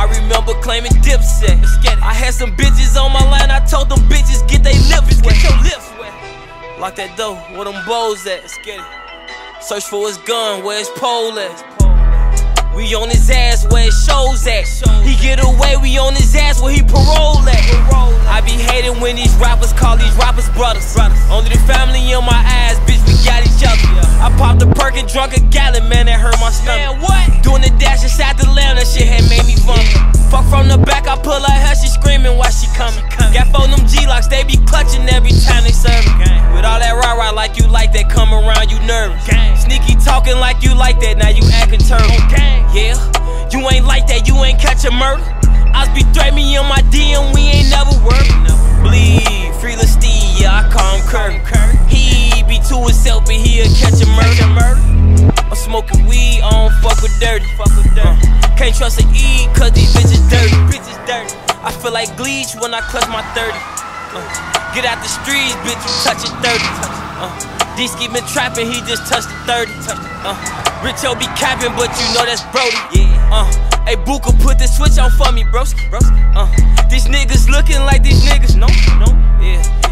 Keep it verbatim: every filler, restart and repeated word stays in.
remember claiming Dipset. I had some bitches on my line, I told them bitches get they lips wet. Get your lips wet. Lock that door, where them bows at? Let's get it. Search for his gun, where his pole at? We on his ass, where his shows at? He get away, we on his ass, where he parole at? I be hating when these rappers call these rappers brothers. Only the family in my eyes, bitch, we got each other. I popped a perk and drunk a gallon, man, that hurt my stomach. Man, what? Doing the dash inside the lamb, that shit had made me vomit. Fuck from the back, I pull her hair, she screaming while she coming. Got four them G-locks, they be clutching every time they serve me. With all that rah-rah like you like that, come around, you nervous. Sneaky talking like you like that, now you acting turtle. Yeah, you ain't like that, you ain't catch a murder. Oz be threat me in my D M, we ain't never worked. Bleed, free Lil Steve, yeah, I call him Kurt. He be to himself, but he'll catch a murder. I'm smoking weed, I don't fuck with dirty. Uh, can't trust a E, cause these bitches dirty. Bitches dirty. I feel like Bleach when I clutch my thirty. Uh, get out the streets, bitch, you touch it thirty. Uh, D-Ski been trapping, he just touched the thirty. Uh, Richo be capping, but you know that's Brody. Yeah. Uh, hey, Booka, put the switch on for me, broski. Uh, these niggas looking like these niggas. No, no, yeah.